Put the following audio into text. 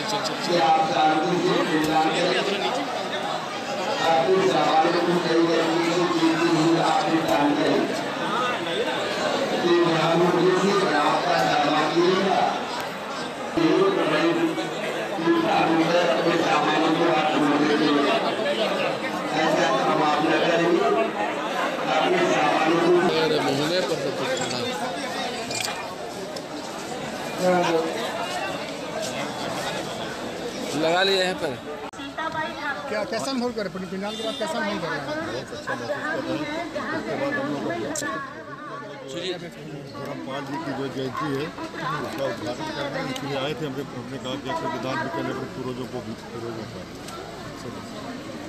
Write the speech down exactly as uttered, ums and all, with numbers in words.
चल चल कि आप शांति से मिलना करें, अपने सवालों को सही तरीके से जीती हुई आपने काम करें। तो प्रधानमंत्री से आपका दावा किएगा, अपने सामानों को आप छोड़ने के लिए ऐसा काम आप न करेंगे। अपने सामानों को महीने पर लगा लिया है पर क्या कैसा माहौल कर रहे पिंडाल के बाद कैसा माहौल कर रहे हैं? बहुत अच्छा महसूस कर रहे हैं। उसके बाद हम लोग धर्मपाल जी की जो जयंती है उसका उद्घाटन करने इसलिए आए थे। हमने हमने कहा कि विधान भी करने अपने पूर्वजों को भी पूर्वजों का